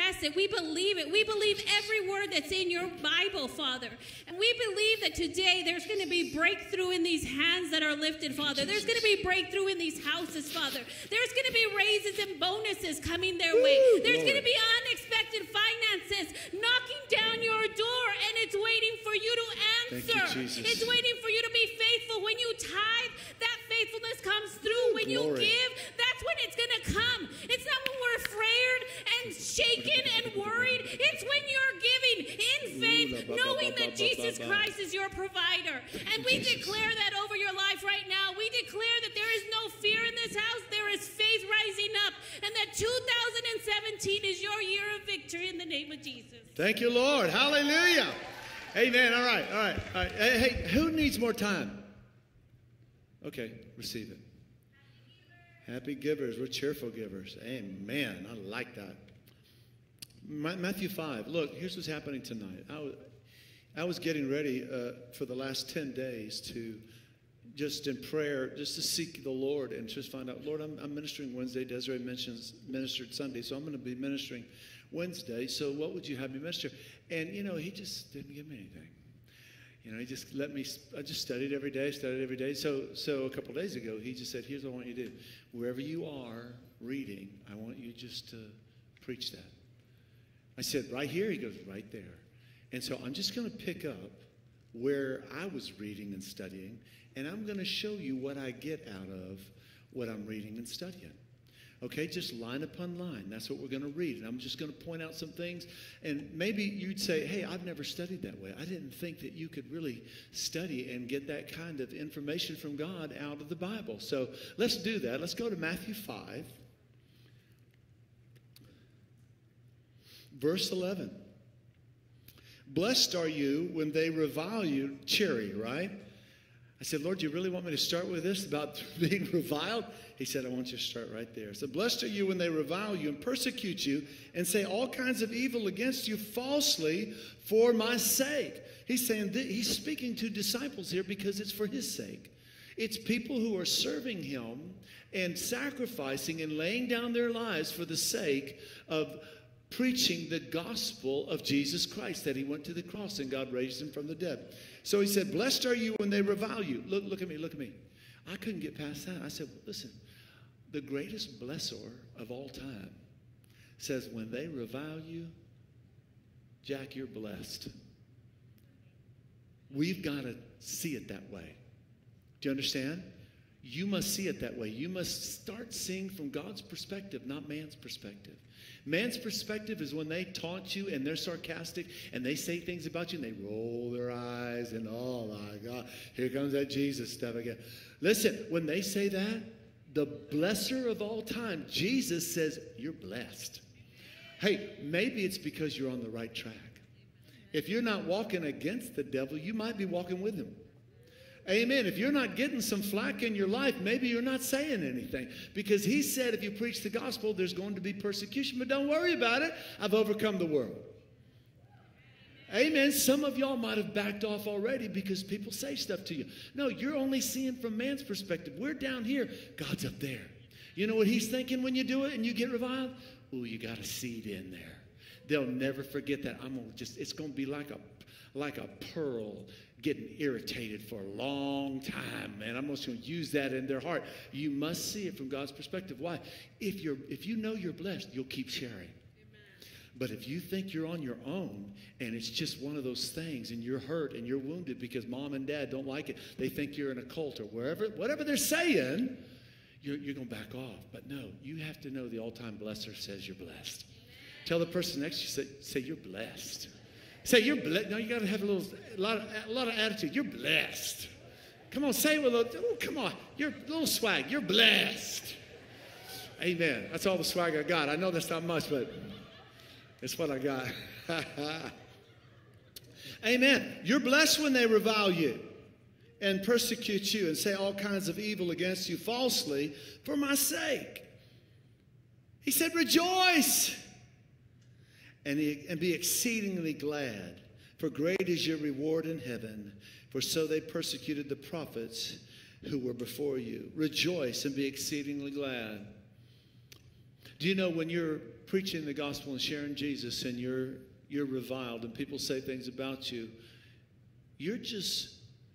confess it. We believe it. We believe every word that's in your Bible, Father. And we believe that today there's going to be breakthrough in these hands that are lifted, Father. There's going to be breakthrough in these houses, Father. There's going to be raises and bonuses coming their way. There's going to be unexpected finances knocking down your door, and it's waiting for you to answer. It's waiting for you to be faithful. When you tithe, that faithfulness comes through. When you give, that's when it's going to come. It's not when we're afraid and shaken and worried. It's when you're giving in faith, knowing that Jesus Christ is your provider. And we declare that over your life right now. We declare that there is no fear in this house. There is faith rising up. And that 2017 is your year of victory in the name of Jesus. Thank you, Lord. Hallelujah. Amen. All right. Hey, who needs more time? Okay, receive it. Happy givers. We're cheerful givers. Amen. I like that. Matthew 5. Look, here's what's happening tonight. I was getting ready for the last 10 days to just in prayer, just to seek the Lord and just find out, Lord, I'm ministering Wednesday. Desiree ministered Sunday, so I'm going to be ministering Wednesday. So what would you have me minister? And, he just didn't give me anything. He just let me, I just studied every day. So a couple of days ago, he just said, here's what I want you to do. Wherever you are reading, I want you just to preach that. I said, right here? He goes, right there. And so I'm just going to pick up where I was reading and studying, and I'm going to show you what I get out of what I'm reading and studying. Okay, just line upon line. That's what we're going to read. And I'm just going to point out some things. And maybe you'd say, hey, I've never studied that way. I didn't think that you could really study and get that kind of information from God out of the Bible. So let's do that. Let's go to Matthew 5, verse 11. Blessed are you when they revile you, Cherry, right? I said, Lord, do you really want me to start with this about being reviled? He said, I want you to start right there. So blessed are you when they revile you and persecute you and say all kinds of evil against you falsely for my sake. He's saying, he's speaking to disciples here because it's for his sake. It's people who are serving him and sacrificing and laying down their lives for the sake of preaching the gospel of Jesus Christ, that he went to the cross and God raised him from the dead. So he said, blessed are you when they revile you. Look at me. I couldn't get past that. I said, listen, the greatest blesser of all time says when they revile you, Jack, you're blessed. We've got to see it that way. Do you understand? You must see it that way. You must start seeing from God's perspective, not man's perspective. Man's perspective is when they taunt you and they're sarcastic and they say things about you and they roll their eyes and, oh my God, here comes that Jesus stuff again. Listen, when they say that, the blesser of all time, Jesus says, you're blessed. Hey, maybe it's because you're on the right track. If you're not walking against the devil, you might be walking with him. Amen. If you're not getting some flack in your life, maybe you're not saying anything. Because he said if you preach the gospel, there's going to be persecution. But don't worry about it. I've overcome the world. Amen. Some of y'all might have backed off already because people say stuff to you. No, you're only seeing from man's perspective. We're down here. God's up there. You know what he's thinking when you do it and you get reviled? Oh, you got a seed in there. They'll never forget that. It's going to be like a pearl getting irritated for a long time, man. I'm just going to use that in their heart. You must see it from God's perspective. Why? If you know you're blessed, you'll keep sharing. Amen. But if you think you're on your own and it's just one of those things and you're hurt and you're wounded because mom and dad don't like it, they think you're in a cult or whatever they're saying, you're going to back off. But no, you have to know the all-time blesser says you're blessed. Amen. Tell the person next to you, say you're blessed. Say, you're blessed. No, you got to have a lot of attitude. You're blessed. Come on, say it with a little, come on. You're a little swag. You're blessed. Amen. That's all the swag I got. I know that's not much, but it's what I got. Amen. You're blessed when they revile you and persecute you and say all kinds of evil against you falsely for my sake. He said, rejoice. And be exceedingly glad, for great is your reward in heaven, for so they persecuted the prophets who were before you. Rejoice and be exceedingly glad. Do you know when you're preaching the gospel and sharing Jesus and you're reviled and people say things about you, you're just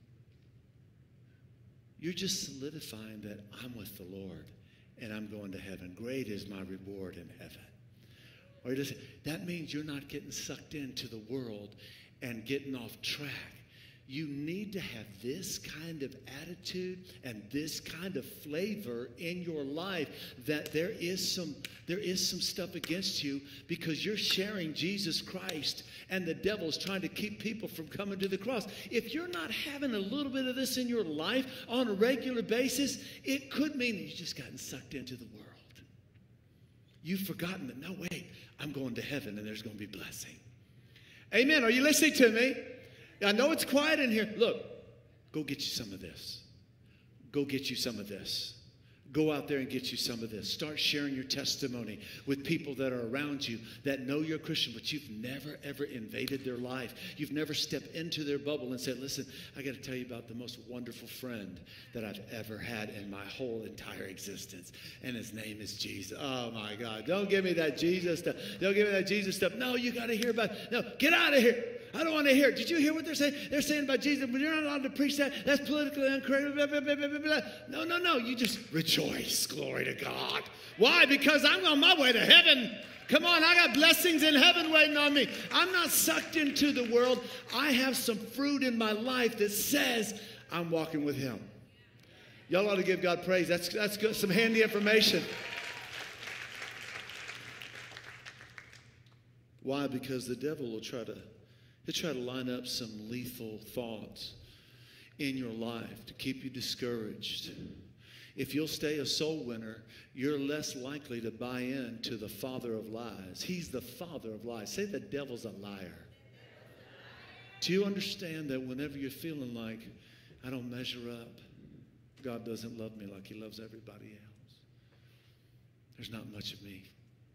solidifying that I'm with the Lord and I'm going to heaven. Great is my reward in heaven. Or that means you're not getting sucked into the world and getting off track. You need to have this kind of attitude and this kind of flavor in your life, that there is some stuff against you because you're sharing Jesus Christ and the devil's trying to keep people from coming to the cross. If you're not having a little bit of this in your life on a regular basis, it could mean that you've just gotten sucked into the world. You've forgotten that, no, wait, I'm going to heaven and there's going to be blessing. Amen. Are you listening to me? I know it's quiet in here. Look, go get you some of this. Go get you some of this. Go out there and get you some of this. Start sharing your testimony with people that are around you that know you're a Christian, but you've never, ever invaded their life. You've never stepped into their bubble and said, listen, I got to tell you about the most wonderful friend that I've ever had in my whole entire existence. And his name is Jesus. Oh, my God. Don't give me that Jesus stuff. Don't give me that Jesus stuff. No, you got to hear about it. No, get out of here. I don't want to hear it. Did you hear what they're saying? They're saying about Jesus, but you're not allowed to preach that. That's politically incorrect. Blah, blah, blah, blah, blah. No. You just rejoice. Glory to God. Why? Because I'm on my way to heaven. Come on, I got blessings in heaven waiting on me. I'm not sucked into the world. I have some fruit in my life that says I'm walking with him. Y'all ought to give God praise. That's good. Some handy information. Why? Because the devil will try to line up some lethal thoughts in your life to keep you discouraged. If you'll stay a soul winner, you're less likely to buy into the father of lies. He's the father of lies. Say the devil's a liar. Do you understand that whenever you're feeling like, I don't measure up, God doesn't love me like he loves everybody else? There's not much of me.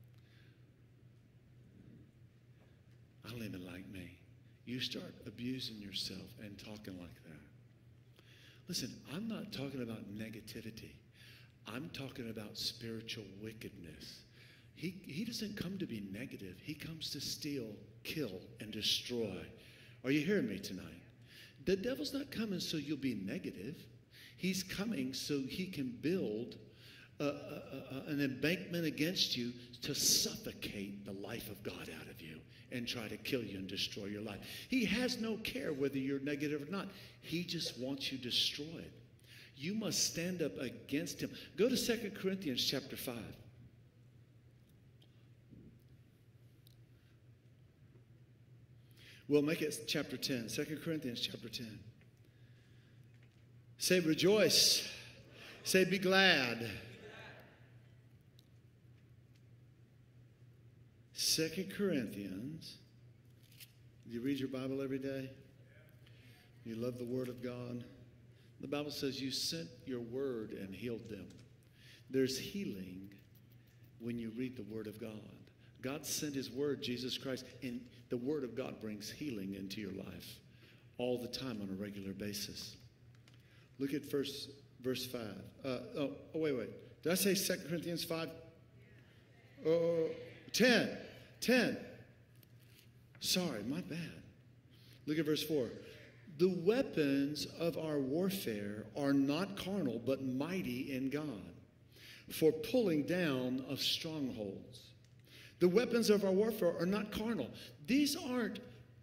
I don't even like me. You start abusing yourself and talking like that. Listen, I'm not talking about negativity. I'm talking about spiritual wickedness. He doesn't come to be negative. He comes to steal, kill, and destroy. Are you hearing me tonight? The devil's not coming so you'll be negative. He's coming so he can build an embankment against you to suffocate the life of God out of you and try to kill you and destroy your life. He has no care whether you're negative or not. He just wants you destroyed. You must stand up against him. Go to 2 Corinthians chapter 5. We'll make it chapter 10. 2 Corinthians chapter 10. Say rejoice. Say be glad. 2 Corinthians. Do you read your Bible every day? You love the Word of God? The Bible says you sent your word and healed them. There's healing when you read the Word of God. God sent his word, Jesus Christ, and the Word of God brings healing into your life all the time on a regular basis. Look at verse 5. Wait. Did I say 2 Corinthians 5? 10. Sorry, my bad. Look at verse 4. The weapons of our warfare are not carnal, but mighty in God, for pulling down of strongholds. The weapons of our warfare are not carnal. These aren't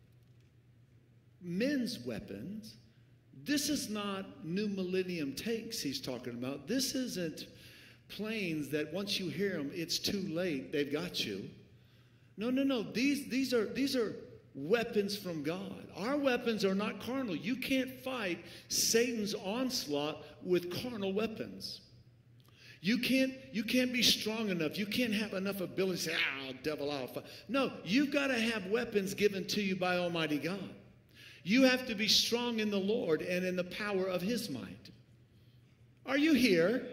men's weapons. This is not new millennium tanks he's talking about. This isn't planes that once you hear them, it's too late. They've got you. No. These are weapons from God. Our weapons are not carnal. You can't fight Satan's onslaught with carnal weapons. You can't be strong enough. You can't have enough ability to say, devil, I'll fight. No, you've got to have weapons given to you by Almighty God. You have to be strong in the Lord and in the power of his might. Are you here?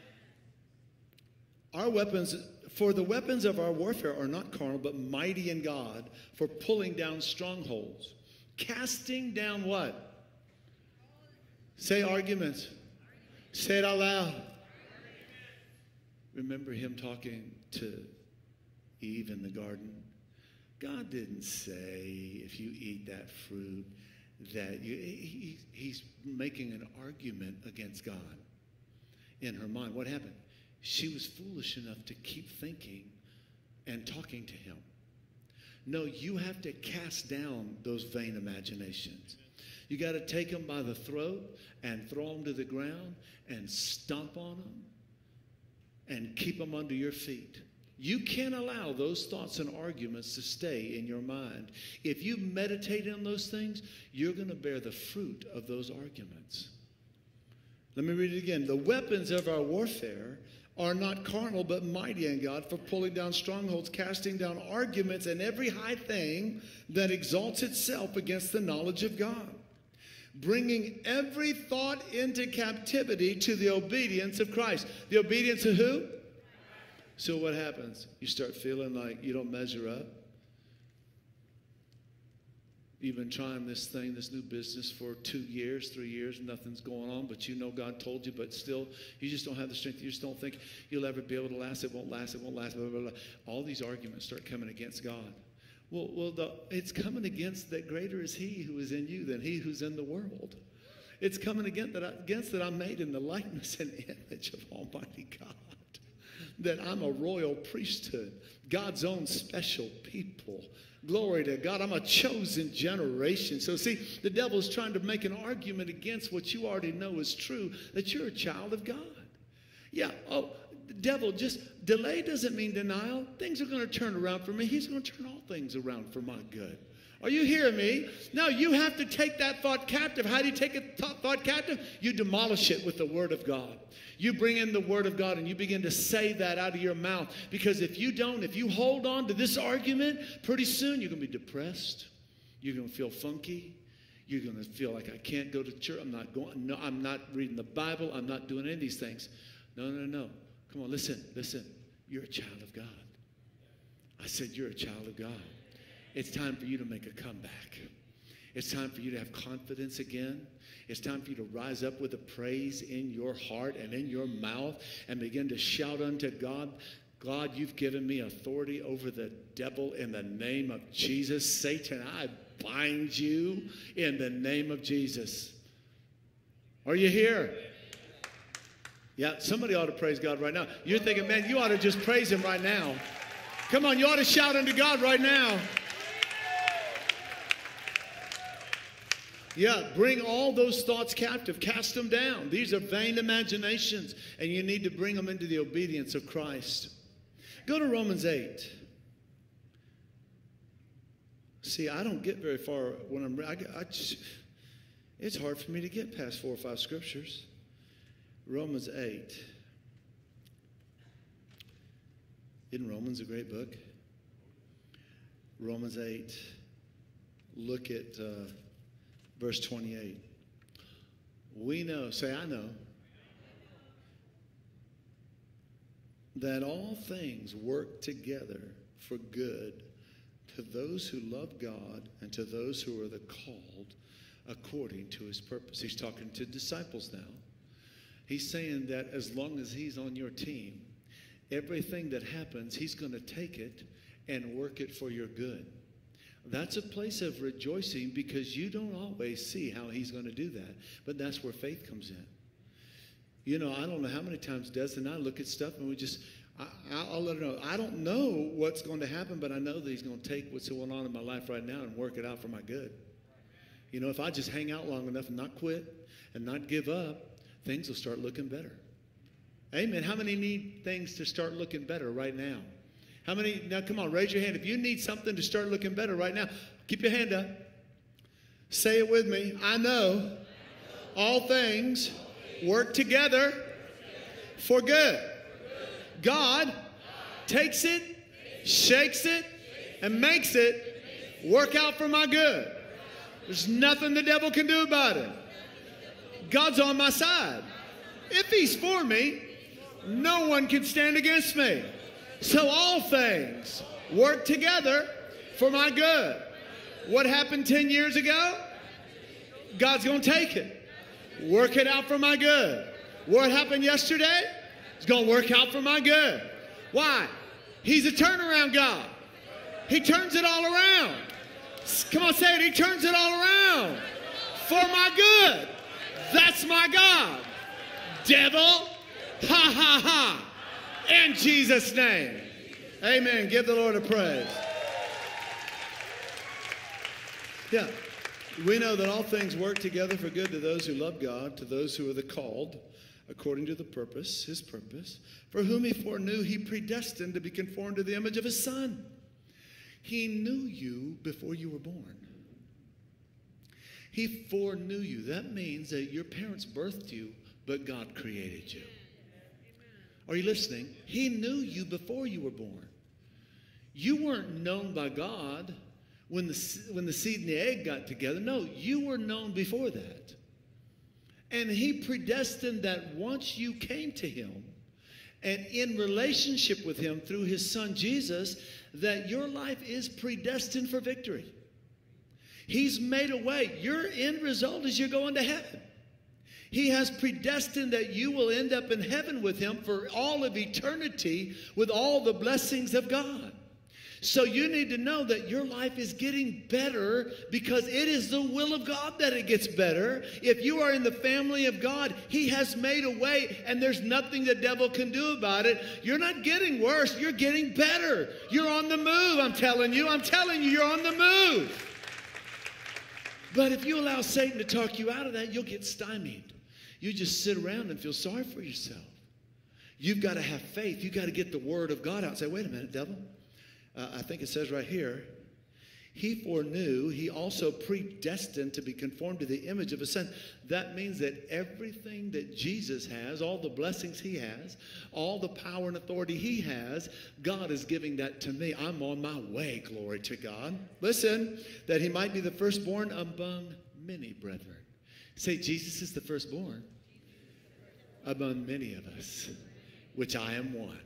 Our weapons, for the weapons of our warfare are not carnal, but mighty in God for pulling down strongholds. Casting down what? Say arguments. Say it out loud. Remember him talking to Eve in the garden? God didn't say if you eat that fruit that he's making an argument against God in her mind. What happened? She was foolish enough to keep thinking and talking to him. No, you have to cast down those vain imaginations. You got to take them by the throat and throw them to the ground and stomp on them and keep them under your feet. You can't allow those thoughts and arguments to stay in your mind. If you meditate on those things, you're going to bear the fruit of those arguments. Let me read it again. The weapons of our warfare are not carnal, but mighty in God for pulling down strongholds, casting down arguments and every high thing that exalts itself against the knowledge of God, bringing every thought into captivity to the obedience of Christ. The obedience of who? So what happens? You start feeling like you don't measure up. You've been trying this thing, this new business for 2 years, 3 years, nothing's going on, but you know God told you, but still, you just don't have the strength. You just don't think you'll ever be able to last. It won't last. It won't last. Blah, blah, blah. All these arguments start coming against God. Well, it's coming against that greater is he who is in you than he who's in the world. It's coming against that I'm made in the likeness and image of Almighty God. That I'm a royal priesthood, God's own special people. Glory to God. I'm a chosen generation. So see, the devil's trying to make an argument against what you already know is true, that you're a child of God. Yeah, the devil, just delay doesn't mean denial. Things are going to turn around for me. He's going to turn all things around for my good. Are you hearing me? No, you have to take that thought captive. How do you take a thought captive? You demolish it with the Word of God. You bring in the Word of God and you begin to say that out of your mouth. Because if you don't, if you hold on to this argument, pretty soon you're going to be depressed. You're going to feel funky. You're going to feel like I can't go to church. I'm not going. No, I'm not reading the Bible. I'm not doing any of these things. No. Come on, listen. You're a child of God. I said you're a child of God. It's time for you to make a comeback. It's time for you to have confidence again. It's time for you to rise up with a praise in your heart and in your mouth and begin to shout unto God, God, you've given me authority over the devil in the name of Jesus. Satan, I bind you in the name of Jesus. Are you here? Yeah, somebody ought to praise God right now. You're thinking, man, you ought to just praise him right now. Come on, you ought to shout unto God right now. Yeah, bring all those thoughts captive. Cast them down. These are vain imaginations, and you need to bring them into the obedience of Christ. Go to Romans 8. See, I don't get very far when I'm... it's hard for me to get past 4 or 5 scriptures. Romans 8. Isn't Romans a great book? Romans 8. Look at... verse 28. We know, say I know, that all things work together for good to those who love God and to those who are the called according to his purpose. He's talking to disciples now. He's saying that as long as he's on your team, everything that happens, he's going to take it and work it for your good. That's a place of rejoicing because you don't always see how he's going to do that. But that's where faith comes in. You know, I don't know how many times Des and I look at stuff and we just, I'll let her know. I don't know what's going to happen, but I know that he's going to take what's going on in my life right now and work it out for my good. You know, if I just hang out long enough and not quit and not give up, things will start looking better. Amen. How many need things to start looking better right now? How many, now come on, raise your hand. If you need something to start looking better right now, keep your hand up. Say it with me. I know all things work together for good. God takes it, shakes it, and makes it work out for my good. There's nothing the devil can do about it. God's on my side. If he's for me, no one can stand against me. So all things work together for my good. What happened 10 years ago? God's going to take it. Work it out for my good. What happened yesterday? It's going to work out for my good. Why? He's a turnaround God. He turns it all around. Come on, say it. He turns it all around for my good. That's my God. Devil, ha, ha, ha. In Jesus' name. Amen. Give the Lord a praise. Yeah. We know that all things work together for good to those who love God, to those who are the called, according to the purpose, his purpose, for whom he foreknew, he predestined to be conformed to the image of his Son. He knew you before you were born. He foreknew you. That means that your parents birthed you, but God created you. Are you listening? He knew you before you were born. You weren't known by God when the seed and the egg got together. No, you were known before that. And he predestined that once you came to him and in relationship with him through his Son Jesus, that your life is predestined for victory. He's made a way. Your end result is you're going to heaven. He has predestined that you will end up in heaven with him for all of eternity with all the blessings of God. So you need to know that your life is getting better because it is the will of God that it gets better. If you are in the family of God, he has made a way and there's nothing the devil can do about it. You're not getting worse. You're getting better. You're on the move, I'm telling you. You're on the move. But if you allow Satan to talk you out of that, you'll get stymied. You just sit around and feel sorry for yourself. You've got to have faith. You've got to get the word of God out and say, wait a minute, devil. I think it says right here, he foreknew, he also predestined to be conformed to the image of his Son. That means that everything that Jesus has, all the blessings he has, all the power and authority he has, God is giving that to me. I'm on my way, glory to God. Listen, that he might be the firstborn among many brethren. Say, Jesus is the firstborn among many of us, which I am one.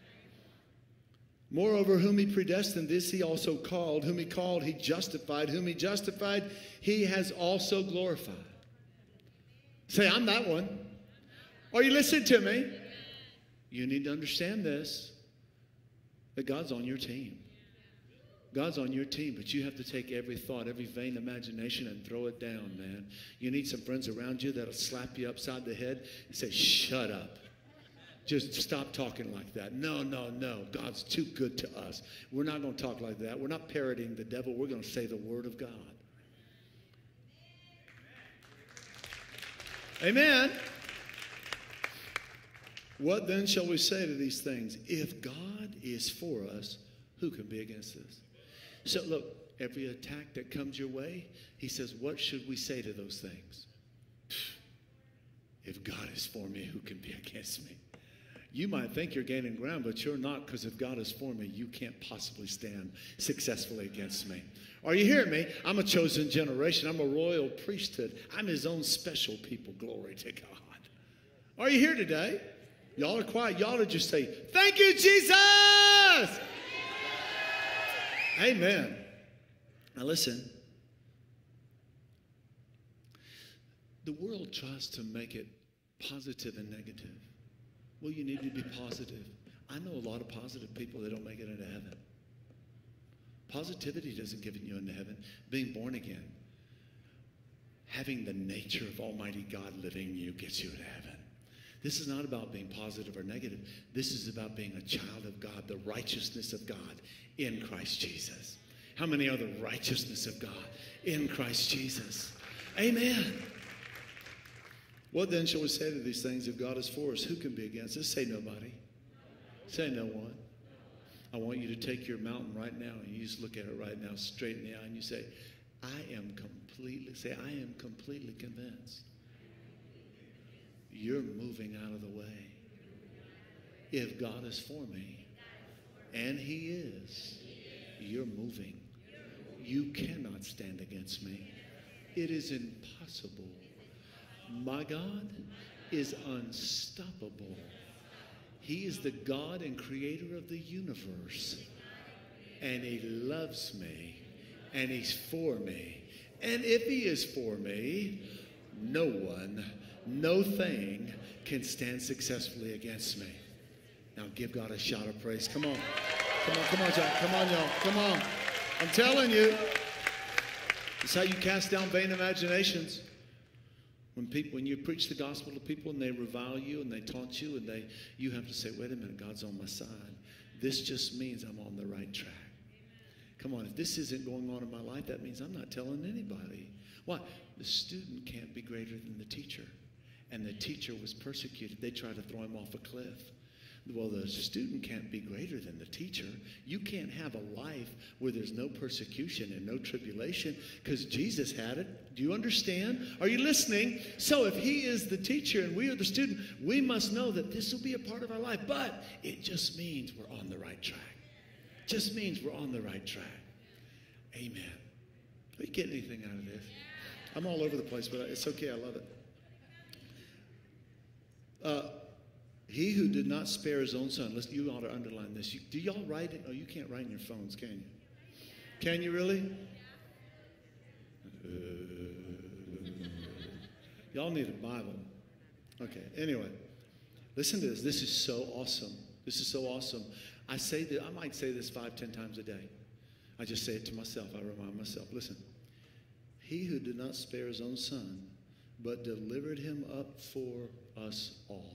Moreover, whom he predestined, this he also called. Whom he called, he justified. Whom he justified, he has also glorified. Say, I'm that one. Are you listening to me? You need to understand this, that God's on your team. God's on your team, but you have to take every thought, every vain imagination and throw it down, man. You need some friends around you that'll slap you upside the head and say, shut up. Just stop talking like that. No, no, no. God's too good to us. We're not going to talk like that. We're not parroting the devil. We're going to say the word of God. Amen. What then shall we say to these things? If God is for us, who can be against us? So look, every attack that comes your way, he says, what should we say to those things? If God is for me, who can be against me? You might think you're gaining ground, but you're not, because if God is for me, you can't possibly stand successfully against me. Are you hearing me? I'm a chosen generation. I'm a royal priesthood. I'm his own special people. Glory to God. Are you here today? Y'all are quiet. Y'all are just say, thank you, Jesus. Amen. Now listen. The world tries to make it positive and negative. Well, you need to be positive. I know a lot of positive people that don't make it into heaven. Positivity doesn't get you into heaven. Being born again, having the nature of Almighty God living in you gets you into heaven. This is not about being positive or negative. This is about being a child of God, the righteousness of God in Christ Jesus. How many are the righteousness of God in Christ Jesus? Amen. What then shall we say to these things? If God is for us, who can be against us? Say nobody. Say no one. I want you to take your mountain right now and you just look at it right now straight in the eye and you say, I am completely convinced you're moving out of the way. If God is for me, and he is, you're moving. You cannot stand against me. It is impossible. My God is unstoppable. He is the God and creator of the universe. And he loves me. And he's for me. And if he is for me, no one, no thing can stand successfully against me. Now give God a shout of praise. Come on. Come on, John. Come on, y'all. Come on. I'm telling you. It's how you cast down vain imaginations. When you preach the gospel to people and they revile you and they taunt you and you have to say, wait a minute, God's on my side. This just means I'm on the right track. Come on, if this isn't going on in my life, that means I'm not telling anybody. Why? The student can't be greater than the teacher. And the teacher was persecuted. They tried to throw him off a cliff. Well, the student can't be greater than the teacher. You can't have a life where there's no persecution and no tribulation because Jesus had it. Do you understand? Are you listening? So if he is the teacher and we are the student, we must know that this will be a part of our life. But it just means we're on the right track. Just means we're on the right track. Amen. Are you getting anything out of this? I'm all over the place, but it's okay. I love it. He who did not spare his own son. Listen, you ought to underline this. Do y'all write it? Oh, you can't write in your phones, can you? Can you really? Y'all need a Bible. Okay, anyway. Listen to this. This is so awesome. This is so awesome. I might say this 5-10 times a day. I just say it to myself. I remind myself. Listen. He who did not spare his own son, but delivered him up for us all.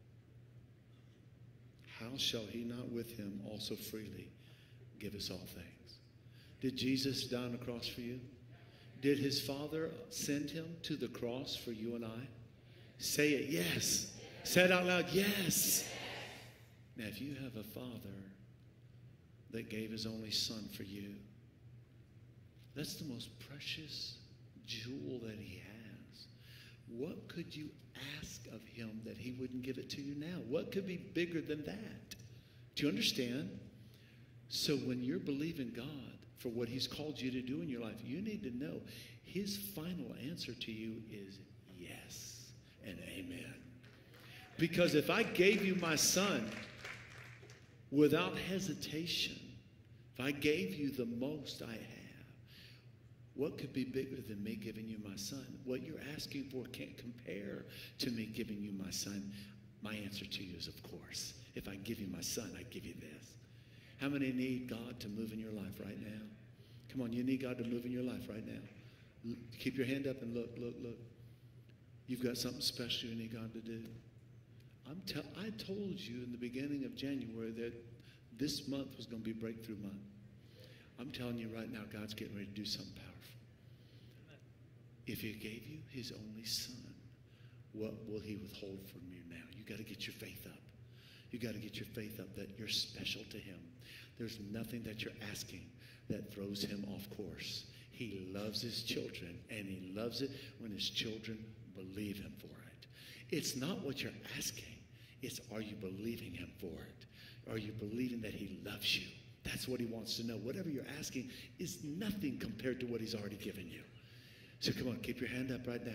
How shall he not with him also freely give us all things? Did Jesus die on the cross for you? Did his Father send him to the cross for you and I? Say it, yes. Say it out loud, yes. Now, if you have a Father that gave his only Son for you, that's the most precious jewel that he has. What could you ask of him that he wouldn't give it to you now? What could be bigger than that? Do you understand? So when you're believing God for what he's called you to do in your life, you need to know his final answer to you is yes and amen. Because if I gave you my son without hesitation, if I gave you the most I have, what could be bigger than me giving you my son? What you're asking for can't compare to me giving you my son. My answer to you is, of course. If I give you my son, I give you this. How many need God to move in your life right now? Come on, you need God to move in your life right now. Keep your hand up and look. You've got something special you need God to do. I told you in the beginning of January that this month was going to be breakthrough month. I'm telling you right now, God's getting ready to do something powerful. If he gave you his only son, what will he withhold from you now? You got to get your faith up. You got to get your faith up that you're special to him. There's nothing that you're asking that throws him off course. He loves his children, and he loves it when his children believe him for it. It's not what you're asking. It's, are you believing him for it? Are you believing that he loves you? That's what he wants to know. Whatever you're asking is nothing compared to what he's already given you. So come on, keep your hand up right now.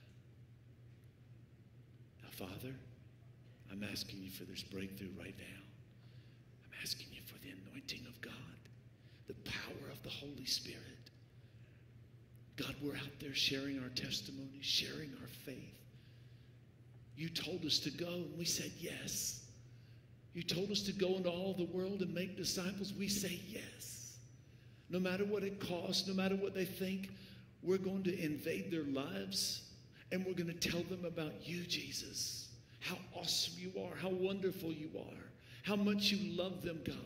Now, Father, I'm asking you for this breakthrough right now. I'm asking you for the anointing of God, the power of the Holy Spirit. God, we're out there sharing our testimony, sharing our faith. You told us to go, and we said yes. You told us to go into all the world and make disciples. We say yes. No matter what it costs, no matter what they think, we're going to invade their lives, and we're going to tell them about you, Jesus. How awesome you are, how wonderful you are, how much you love them, God.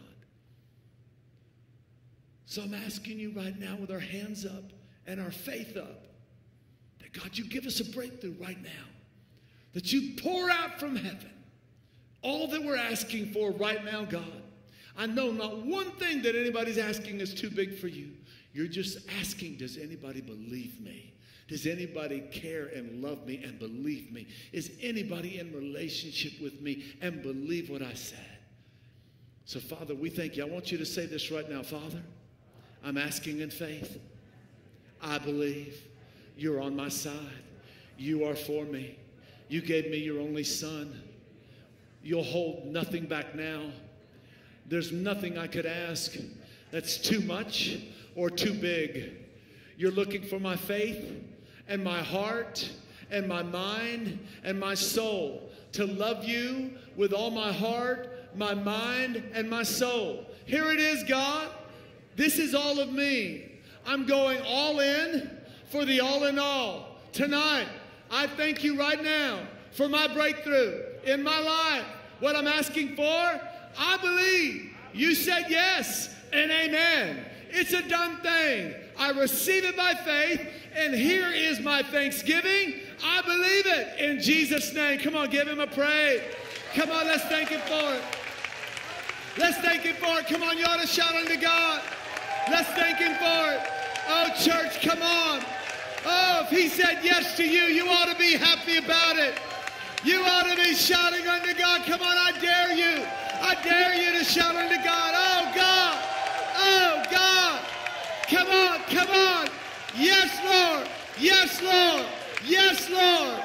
So I'm asking you right now with our hands up and our faith up, that God, you give us a breakthrough right now, that you pour out from heaven all that we're asking for right now, God. I know not one thing that anybody's asking is too big for you. You're just asking, does anybody believe me? Does anybody care and love me and believe me? Is anybody in relationship with me and believe what I said? So, Father, we thank you. I want you to say this right now. Father, I'm asking in faith. I believe you're on my side. You are for me. You gave me your only son. You'll hold nothing back now. There's nothing I could ask that's too much or too big. You're looking for my faith and my heart and my mind and my soul to love you with all my heart, my mind, and my soul. Here it is, God. This is all of me. I'm going all in for the all in all. Tonight, I thank you right now for my breakthrough in my life. What I'm asking for, I believe you said yes and amen. It's a done thing. I receive it by faith, and here is my thanksgiving. I believe it in Jesus' name. Come on, give him a praise. Come on, let's thank him for it. Let's thank him for it. Come on, you ought to shout unto God. Let's thank him for it. Oh, church, come on. Oh, if he said yes to you, you ought to be happy about it. You ought to be shouting unto God. Come on, I dare you. I dare you to shout unto God. Oh, God. Oh, God. Come on, come on. Yes, Lord. Yes, Lord. Yes, Lord.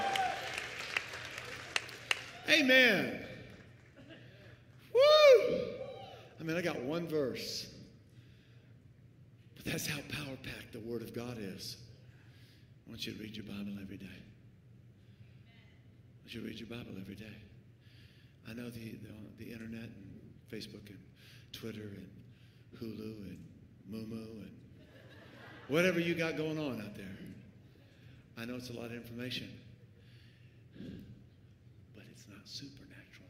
Amen. Woo! I mean, I got one verse. But that's how power-packed the Word of God is. I want you to read your Bible every day. I want you to read your Bible every day. I know the internet and Facebook and Twitter and Hulu and Mumu and whatever you got going on out there. I know it's a lot of information. But it's not supernatural.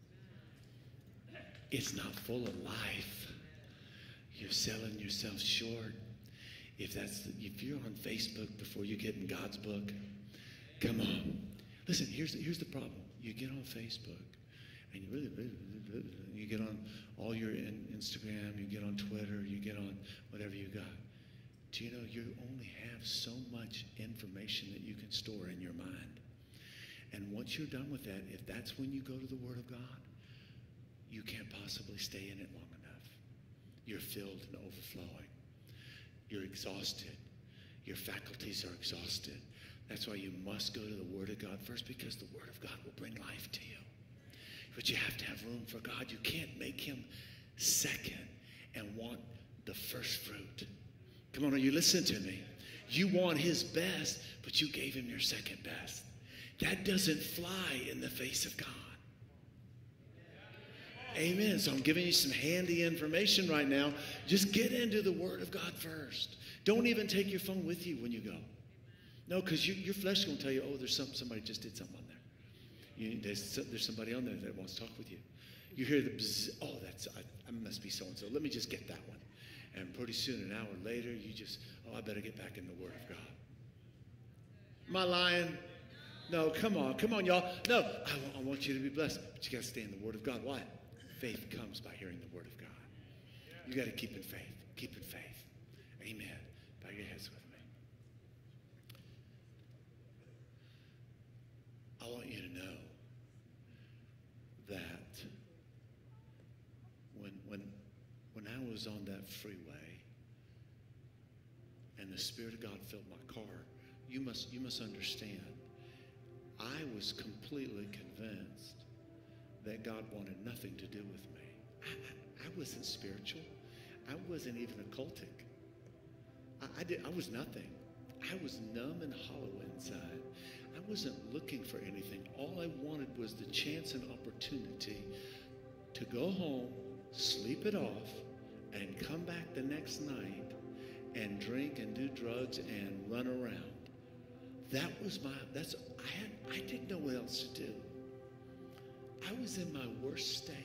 It's not full of life. You're selling yourself short. If you're on Facebook before you get in God's book, come on. Listen, here's the problem. You get on Facebook, and you get on all your Instagram, you get on Twitter, you get on whatever you got. Do you know you only have so much information that you can store in your mind? And once you're done with that, if that's when you go to the Word of God, you can't possibly stay in it long enough. You're filled and overflowing. You're exhausted. Your faculties are exhausted. That's why you must go to the Word of God first, because the Word of God will bring life to you. But you have to have room for God. You can't make him second and want the first fruit. Come on, are you listening to me? You want his best, but you gave him your second best. That doesn't fly in the face of God. Amen. So I'm giving you some handy information right now. Just get into the Word of God first. Don't even take your phone with you when you go. No, because your flesh is going to tell you, oh, there's somebody just did something on there. There's somebody on there that wants to talk with you. You hear the bzz, oh, I must be so-and-so. Let me just get that one. And pretty soon, an hour later, you just, oh, I better get back in the Word of God. Am I lying? No, come on, y'all. No, I want you to be blessed, but you got to stay in the Word of God. Why? Faith comes by hearing the Word of God. You got to keep in faith. Keep in faith. Amen. Bow your heads with me. I want you to know that when I was on that freeway and the Spirit of God filled my car, you must understand, I was completely convinced that God wanted nothing to do with me. I wasn't spiritual. I wasn't even occultic. I was nothing. I was numb and hollow inside. I wasn't looking for anything. All I wanted was the chance and opportunity to go home, sleep it off, and come back the next night and drink and do drugs and run around. That was I didn't know what else to do. I was in my worst state.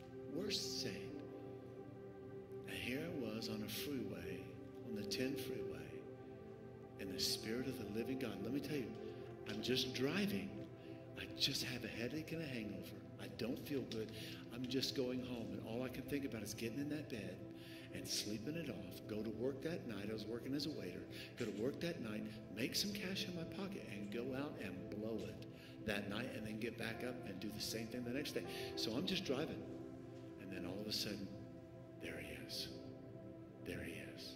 And here I was on a freeway, on the 10 freeway, and the Spirit of the living God. Let me tell you, I'm just driving. I just have a headache and a hangover. I don't feel good. I'm just going home, and all I can think about is getting in that bed and sleeping it off. Go to work that night. I was working as a waiter. Go to work that night, make some cash in my pocket, and go out and blow it that night, and then get back up and do the same thing the next day. So I'm just driving, and then all of a sudden, there he is. There he is.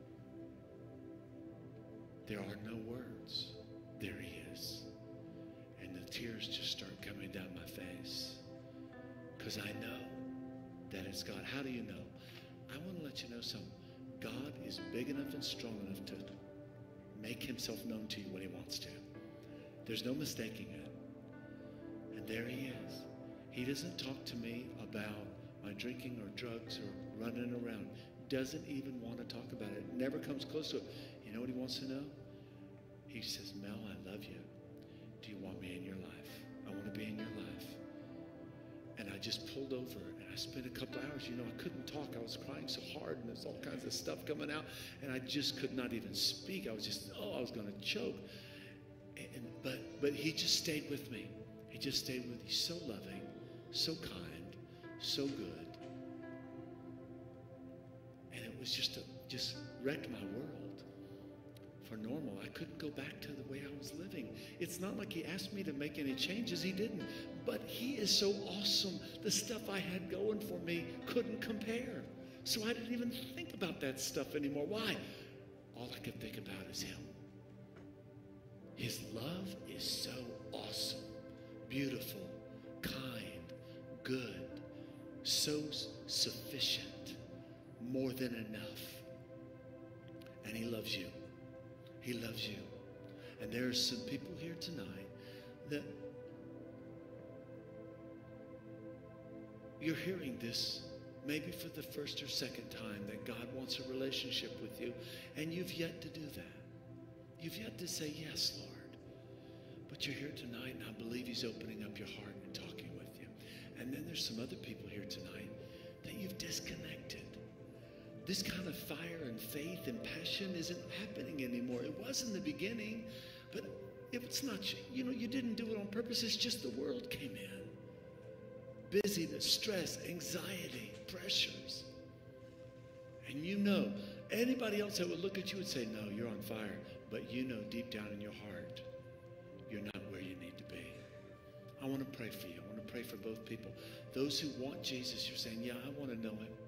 There are no words. There he is. And the tears just start coming down my face, because I know that it's God. How do you know? I want to let you know something. God is big enough and strong enough to make himself known to you when he wants to. There's no mistaking it. And there he is. He doesn't talk to me about by drinking or drugs or running around. Doesn't even want to talk about it. Never comes close to it. You know what he wants to know? He says, Mel, I love you. Do you want me in your life? I want to be in your life. And I just pulled over and I spent a couple hours. You know, I couldn't talk. I was crying so hard and there's all kinds of stuff coming out. And I just could not even speak. I was just, I was going to choke. But he just stayed with me. He just stayed with me. He's so loving, so kind, so good. And it was just wrecked my world. For normal, I couldn't go back to the way I was living. It's not like he asked me to make any changes. He didn't. But he is so awesome. The stuff I had going for me couldn't compare. So I didn't even think about that stuff anymore. Why? All I could think about is him. His love is so awesome, beautiful, kind, good, so sufficient, more than enough. And he loves you. He loves you. And there are some people here tonight that you're hearing this maybe for the first or second time, that God wants a relationship with you, and you've yet to do that. You've yet to say, yes, Lord. But you're here tonight, and I believe he's opening up your heart and talking with you. And then there's some other people here tonight that you've disconnected. This kind of fire and faith and passion isn't happening anymore. It was in the beginning, but it's not, you didn't do it on purpose. It's just the world came in. Busyness, stress, anxiety, pressures. And anybody else that would look at you would say, no, you're on fire. But deep down in your heart, you're not where you need to be. I want to pray for you. I want to pray for both people. Those who want Jesus, you're saying, yeah, I want to know him.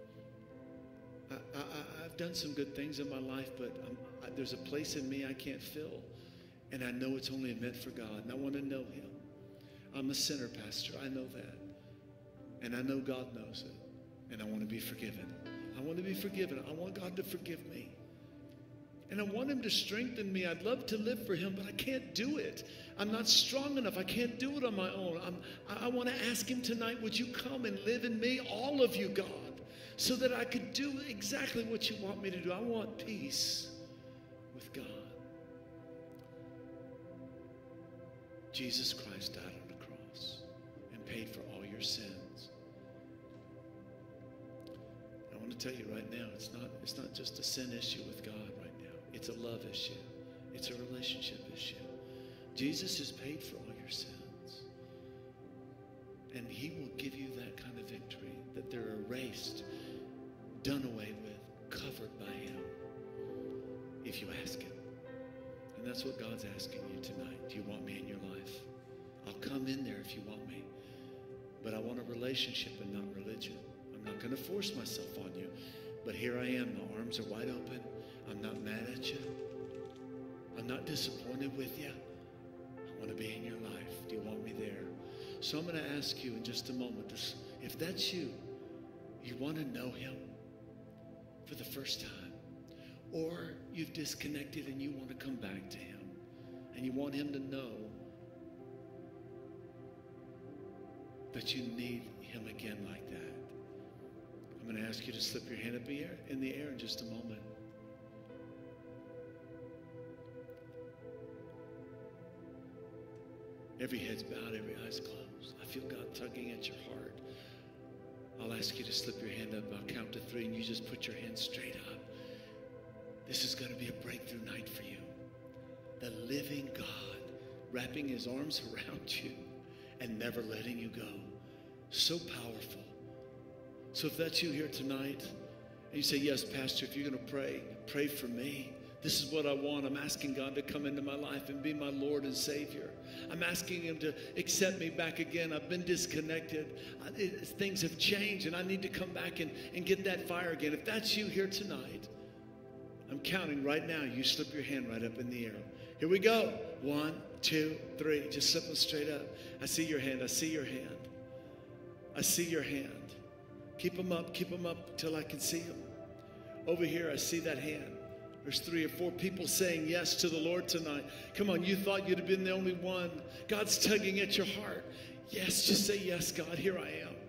I've done some good things in my life, but there's a place in me I can't fill. And I know it's only meant for God, and I want to know him. I'm a sinner, Pastor. I know that. And I know God knows it. And I want to be forgiven. I want to be forgiven. I want God to forgive me. And I want him to strengthen me. I'd love to live for him, but I can't do it. I'm not strong enough. I can't do it on my own. I want to ask him tonight, would you come and live in me, all of you, God, so that I could do exactly what you want me to do. I want peace with God. Jesus Christ died on the cross and paid for all your sins. I want to tell you right now, it's not just a sin issue with God right now. It's a love issue. It's a relationship issue. Jesus has paid for all your sins. And he will give you that kind of victory, that they're erased, done away with, covered by him, if you ask him. And that's what God's asking you tonight. Do you want me in your life? I'll come in there if you want me. But I want a relationship and not religion. I'm not going to force myself on you. But here I am. My arms are wide open. I'm not mad at you. I'm not disappointed with you. I want to be in your life. Do you want me there? So I'm going to ask you in just a moment, if that's you, you want to know him for the first time, or you've disconnected and you want to come back to him, and you want him to know that you need him again like that. I'm going to ask you to slip your hand up in the air in just a moment. Every head's bowed, every eye's closed. I feel God tugging at your heart. I'll ask you to slip your hand up. I'll count to 3, and you just put your hand straight up. This is going to be a breakthrough night for you. The living God wrapping his arms around you and never letting you go. So powerful. So if that's you here tonight, and you say, yes, Pastor, if you're going to pray for me. This is what I want. I'm asking God to come into my life and be my Lord and Savior. I'm asking him to accept me back again. I've been disconnected. Things have changed, and I need to come back and get that fire again. If that's you here tonight, I'm counting right now. You slip your hand right up in the air. Here we go. 1, 2, 3. Just slip them straight up. I see your hand. I see your hand. I see your hand. Keep them up till I can see them. Over here, I see that hand. There's 3 or 4 people saying yes to the Lord tonight. Come on, you thought you'd have been the only one. God's tugging at your heart. Yes, just say yes, God, here I am.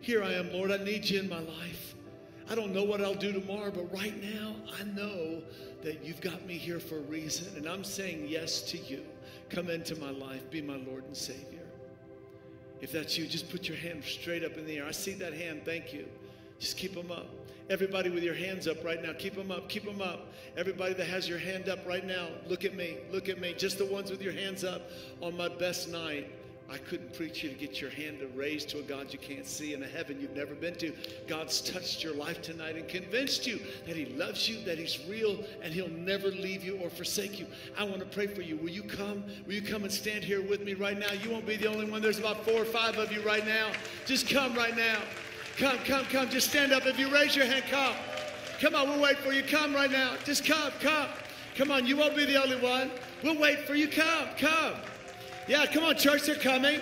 Here I am, Lord. I need you in my life. I don't know what I'll do tomorrow, but right now I know that you've got me here for a reason, and I'm saying yes to you. Come into my life. Be my Lord and Savior. If that's you, just put your hand straight up in the air. I see that hand. Thank you. Just keep them up. Everybody with your hands up right now, keep them up, keep them up. Everybody that has your hand up right now, look at me, look at me. Just the ones with your hands up. On my best night, I couldn't preach you to get your hand raised to a God you can't see, in a heaven you've never been to. God's touched your life tonight and convinced you that he loves you, that he's real, and he'll never leave you or forsake you. I want to pray for you. Will you come? Will you come and stand here with me right now? You won't be the only one. There's about 4 or 5 of you right now. Just come right now. Come, come, come. Just stand up. If you raise your hand, come. Come on, we'll wait for you. Come right now. Just come, come. Come on, you won't be the only one. We'll wait for you. Come, come. Yeah, come on, church, they're coming.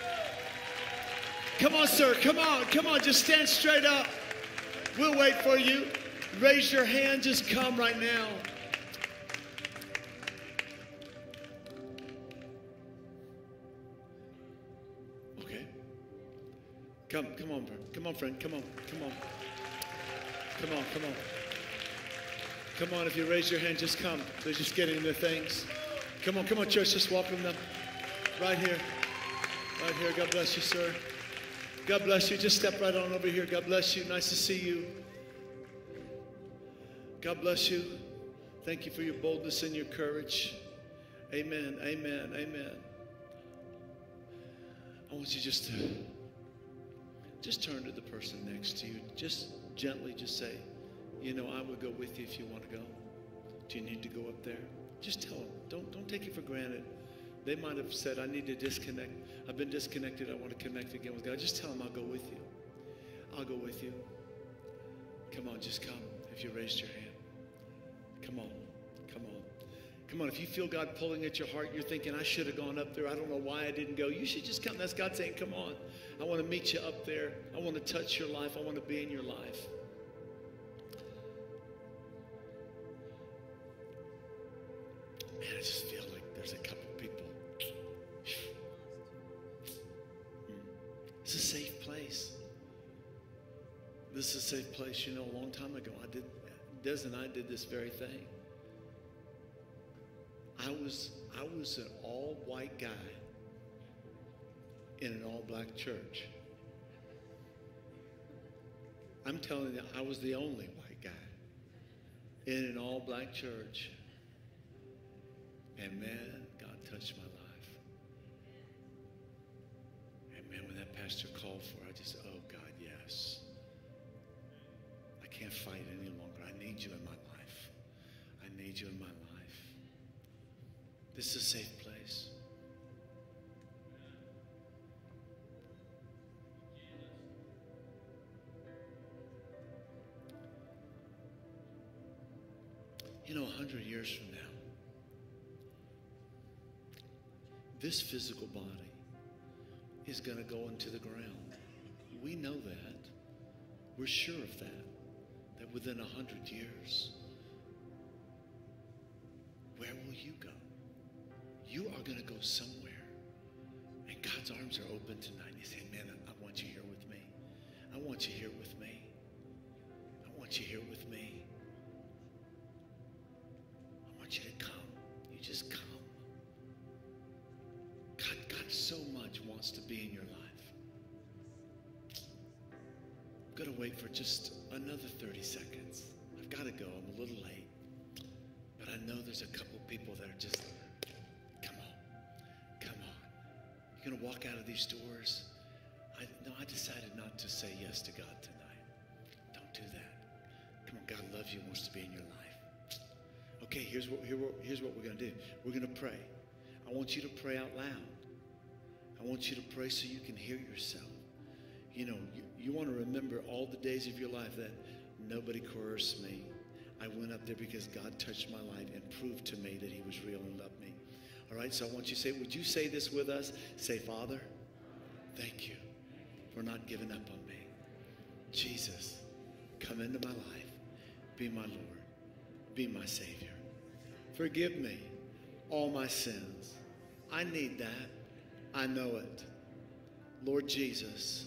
Come on, sir, come on, come on. Just stand straight up. We'll wait for you. Raise your hand. Just come right now. Okay. Come on, friend. Come on, friend. Come on, come on. Come on, come on. Come on, if you raise your hand, just come. They're just getting their things. Come on, church, just welcome them. Right here. Right here. God bless you, sir. God bless you. Just step right on over here. God bless you. Nice to see you. God bless you. Thank you for your boldness and your courage. Amen. Amen. Amen. I want you just turn to the person next to you. Just gently just say, you know, I would go with you if you want to go. Do you need to go up there? Just tell them. Don't take it for granted. They might have said, I need to disconnect. I've been disconnected. I want to connect again with God. Just tell them I'll go with you. I'll go with you. Come on, just come if you raised your hand. Come on. Come on. Come on. If you feel God pulling at your heart, you're thinking, I should have gone up there. I don't know why I didn't go. You should just come. That's God saying, come on. I want to meet you up there. I want to touch your life. I want to be in your life. Man, I just feel like there's a couple people. It's a safe place. This is a safe place. You know, a long time ago, Des and I did this very thing. I was an all-white guy in an all-black church. I'm telling you, I was the only white guy in an all-black church. And man, God touched my life. And man, when that pastor called for it, I just, oh God, yes. I can't fight any longer. I need you in my life. I need you in my life. This is a safe place. You know, 100 years from now, this physical body is going to go into the ground. We know that. We're sure of that. That within 100 years, where will you go? You are going to go somewhere. And God's arms are open tonight. He's saying, man, I want you here with me. I want you here with me. I want you here with me. I want you to come. You just come. God so much wants to be in your life. I'm going to wait for just another 30 seconds. I've got to go. I'm a little late. But I know there's a couple people that are just, come on. Come on. You're going to walk out of these doors. I decided not to say yes to God tonight. Don't do that. Come on, God loves you and wants to be in your life. Okay, here's what we're going to do. We're going to pray. I want you to pray out loud. I want you to pray so you can hear yourself. You know, you want to remember all the days of your life that nobody coerced me. I went up there because God touched my life and proved to me that he was real and loved me. All right, so I want you to say, would you say this with us? Say, Father, thank you for not giving up on me. Jesus, come into my life. Be my Lord. Be my Savior. Forgive me all my sins. I need that. I know it. Lord Jesus,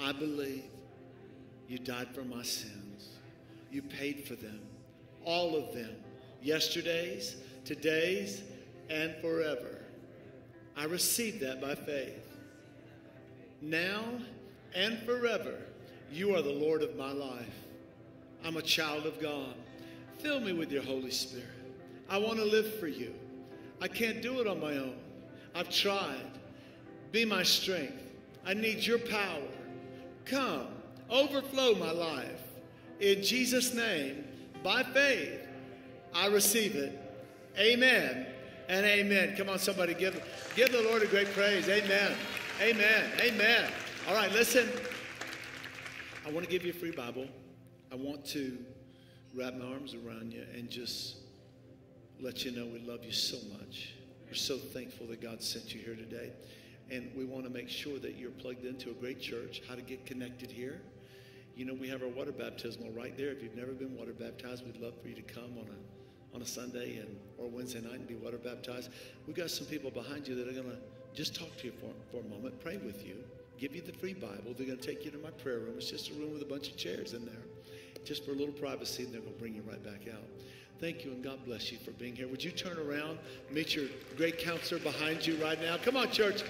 I believe you died for my sins. You paid for them, all of them, yesterday's, today's, and forever. I receive that by faith. Now and forever, you are the Lord of my life. I'm a child of God. Fill me with your Holy Spirit. I want to live for you. I can't do it on my own. I've tried. Be my strength. I need your power. Come, overflow my life. In Jesus' name, by faith, I receive it. Amen and amen. Come on, somebody, give the Lord a great praise. Amen. Amen. Amen. All right, listen. I want to give you a free Bible. I want to wrap my arms around you and just let you know we love you so much. We're so thankful that God sent you here today. And we want to make sure that you're plugged into a great church. How to get connected here. You know, we have our water baptismal right there. If you've never been water baptized, we'd love for you to come on a Sunday or Wednesday night and be water baptized. We've got some people behind you that are going to just talk to you for a moment, pray with you, give you the free Bible. They're going to take you to my prayer room. It's just a room with a bunch of chairs in there, just for a little privacy, and they're going to bring you right back out. Thank you, and God bless you for being here. Would you turn around, meet your great counselor behind you right now? Come on, church.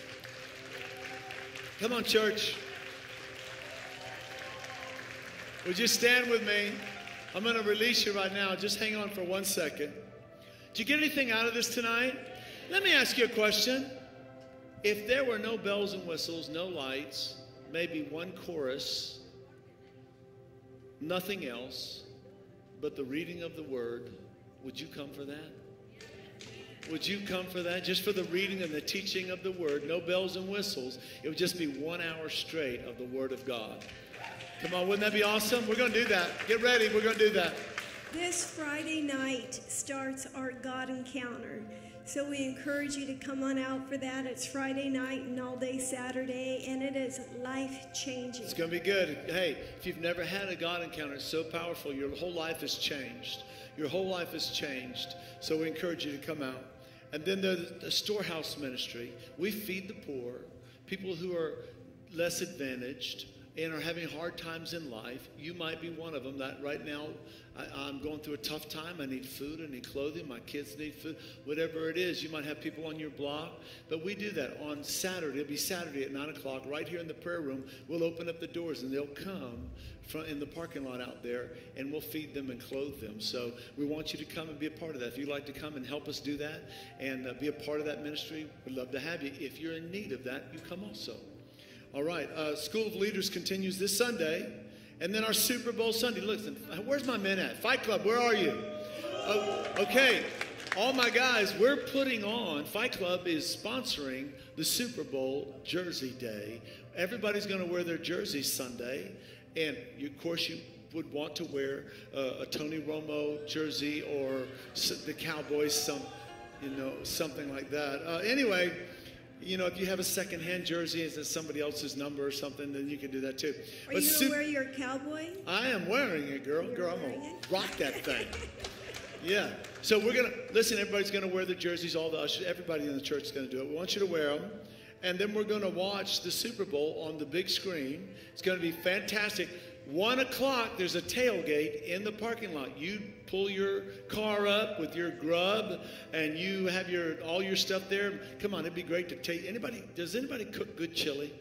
Come on, church. Would you stand with me? I'm going to release you right now. Just hang on for 1 second. Did you get anything out of this tonight? Let me ask you a question. If there were no bells and whistles, no lights, maybe one chorus, nothing else but the reading of the word, would you come for that? Would you come for that? Just for the reading and the teaching of the word, no bells and whistles. It would just be 1 hour straight of the word of God. Come on, wouldn't that be awesome? We're going to do that. Get ready. We're going to do that. This Friday night starts our God Encounter. So we encourage you to come on out for that. It's Friday night and all day Saturday, and it is life-changing. It's going to be good. Hey, if you've never had a God Encounter, it's so powerful. Your whole life has changed. Your whole life has changed. So we encourage you to come out. And then the storehouse ministry. We feed the poor, people who are less advantaged and are having hard times in life. You might be one of them. That right now, I'm going through a tough time. I need food. I need clothing. My kids need food. Whatever it is, you might have people on your block. But we do that on Saturday. It'll be Saturday at 9 o'clock right here in the prayer room. We'll open up the doors, and they'll come in the parking lot out there, and we'll feed them and clothe them. So we want you to come and be a part of that. If you'd like to come and help us do that and be a part of that ministry, we'd love to have you. If you're in need of that, you come also. All right, School of Leaders continues this Sunday, and then our Super Bowl Sunday. Listen, where's my men at? Fight Club, where are you? Okay, all my guys, we're putting on, Fight Club is sponsoring the Super Bowl Jersey Day. Everybody's going to wear their jerseys Sunday, and of course you would want to wear a Tony Romo jersey or the Cowboys, something like that. Anyway. You know, if you have a second-hand jersey, it's somebody else's number or something, then you can do that too. Are you going to wear your cowboy? I am wearing it, girl. Girl, I'm going to rock that thing. Yeah. So we're going to, listen, everybody's going to wear the jerseys, all the ushers, everybody in the church is going to do it. We want you to wear them. And then we're going to watch the Super Bowl on the big screen. It's going to be fantastic. 1 o'clock, there's a tailgate in the parking lot. You pull your car up with your grub, and you have all your stuff there. Come on, it'd be great to take. Does anybody cook good chili?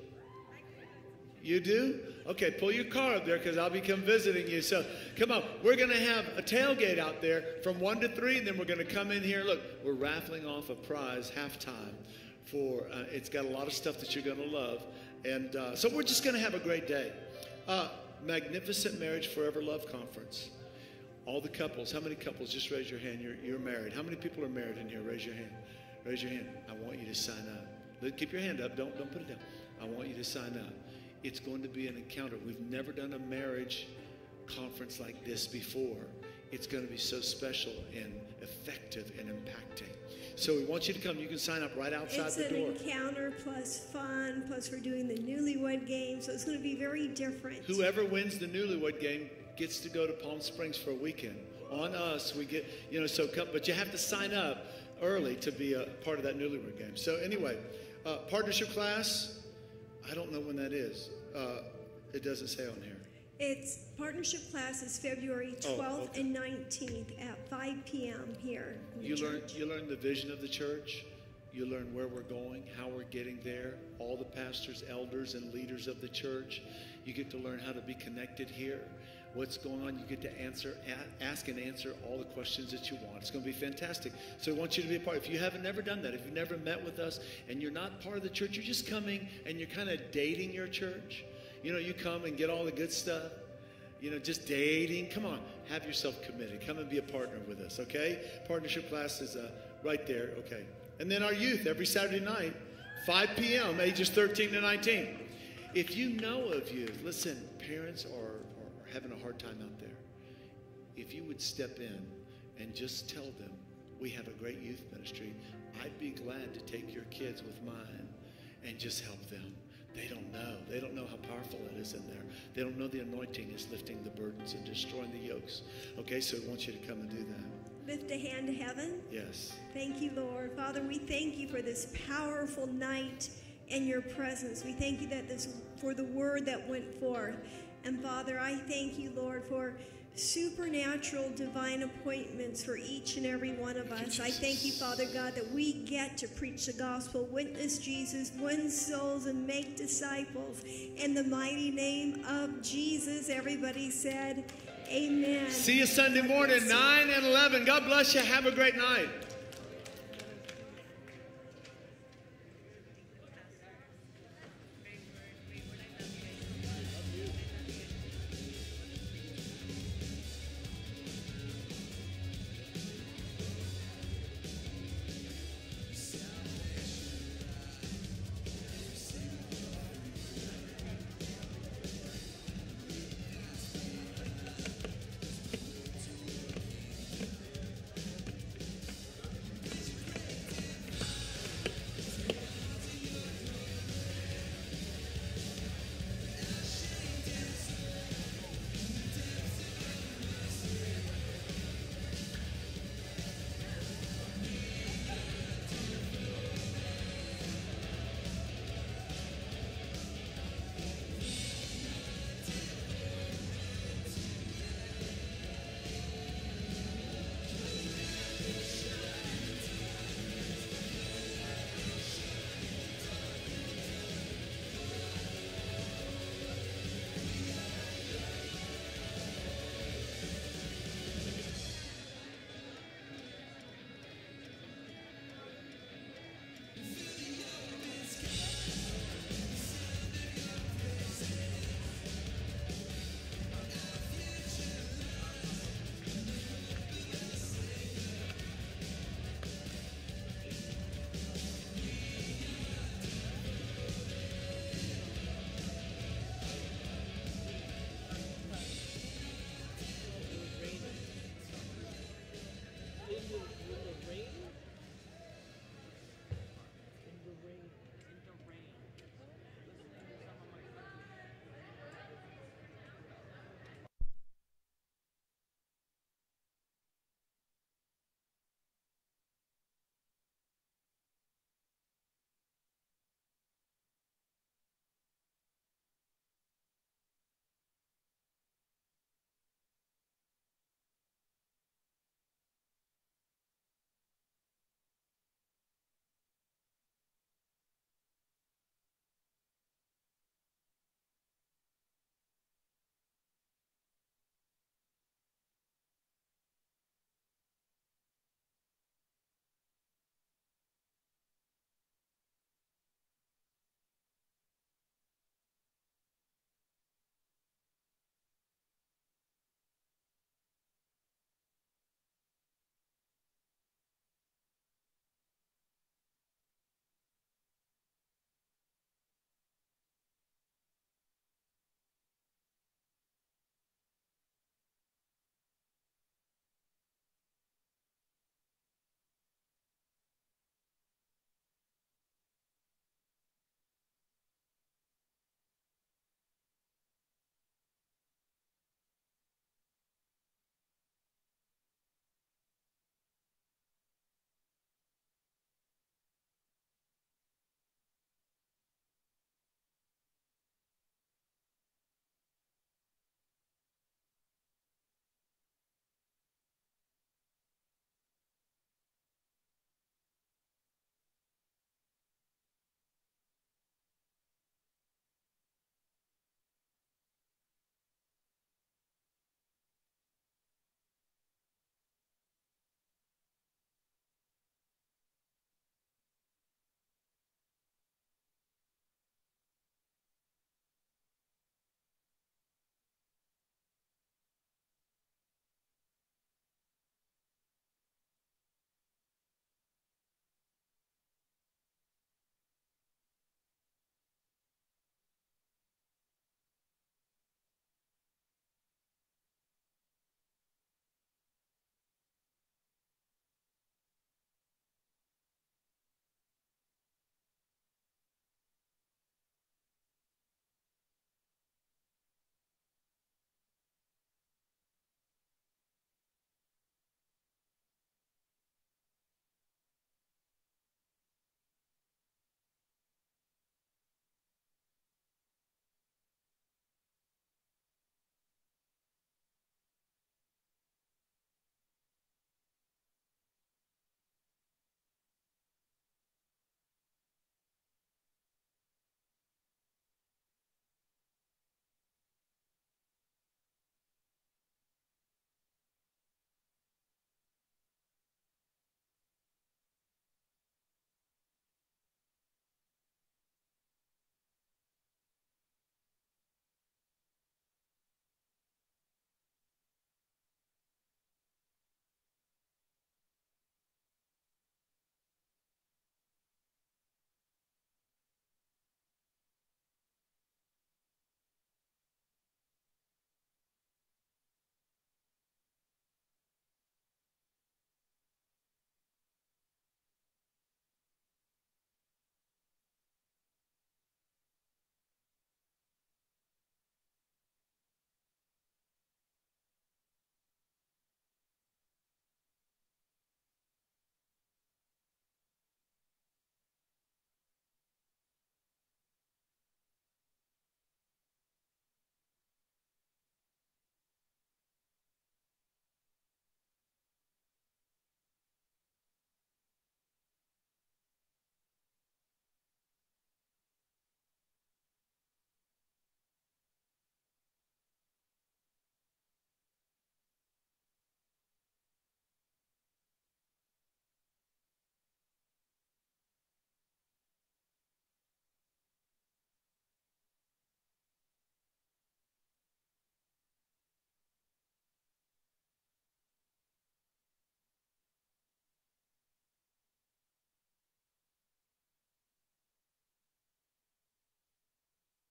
You do? Okay, pull your car up there because I'll be come visiting you. So come on, we're going to have a tailgate out there from 1 to 3, and then we're going to come in here. Look, we're raffling off a prize halftime for. It's got a lot of stuff that you're going to love, and so we're just going to have a great day. Magnificent Marriage Forever Love Conference. All the couples, how many couples? Just raise your hand. You're married. How many people are married in here? Raise your hand. Raise your hand. I want you to sign up. Keep your hand up. Don't put it down. I want you to sign up. It's going to be an encounter. We've never done a marriage conference like this before. It's going to be so special and effective and impacting. So we want you to come. You can sign up right outside the door. It's an encounter plus fun, plus we're doing the newlywed game, so it's going to be very different. Whoever wins the newlywed game gets to go to Palm Springs for a weekend. On us, we get, so come, but you have to sign up early to be a part of that newlywed game. So anyway, partnership class, I don't know when that is. It doesn't say on here. It's partnership class is February 12th and 19th at 5 p.m. here. You learn the vision of the church. You learn where we're going, how we're getting there. All the pastors, elders, and leaders of the church. You get to learn how to be connected here. What's going on? You get to ask and answer all the questions that you want. It's going to be fantastic. So I want you to be a part. If you haven't never done that, if you've never met with us and you're not part of the church, you're just coming and you're kind of dating your church. You know, you come and get all the good stuff. You know, just dating. Come on, have yourself committed. Come and be a partner with us, okay? Partnership class is right there, okay. And then our youth every Saturday night, 5 p.m., ages 13 to 19. If you know of youth, listen, parents are having a hard time out there. If you would step in and just tell them, we have a great youth ministry, I'd be glad to take your kids with mine and just help them. They don't know. They don't know how powerful it is in there. They don't know the anointing is lifting the burdens and destroying the yokes. Okay, so I want you to come and do that. Lift a hand to heaven. Yes. Thank you, Lord. Father, we thank you for this powerful night in your presence. We thank you for the word that went forth. And Father, I thank you, Lord, for supernatural divine appointments for each and every one of us. I thank you, Father God, that we get to preach the gospel, witness Jesus, win souls, and make disciples. In the mighty name of Jesus, everybody said, amen. See you Sunday morning, 9 and 11. God bless you. Have a great night.